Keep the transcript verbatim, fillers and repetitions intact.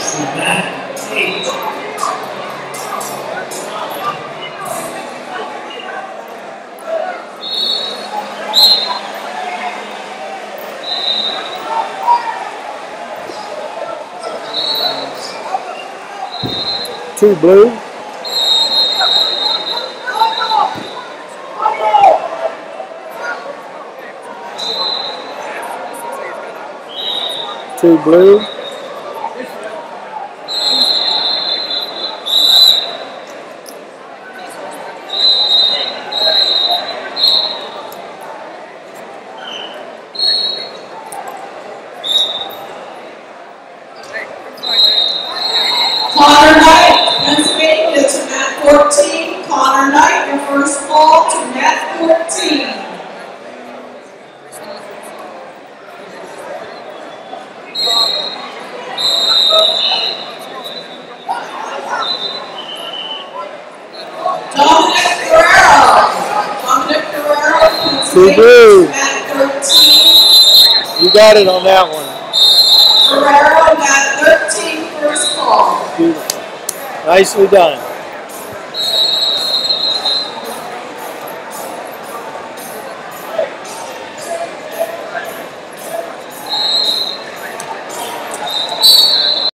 Two blue. Two blue. Connor Knight, Pennsylvania to mat fourteen. Connor Knight, your first ball to mat fourteen. Dominic Guerrero. Dominic Guerrero, Pennsylvania to mat thirteen. You got it on that one. Guerrero, mat thirteen, first ball. Beautiful. Nicely done.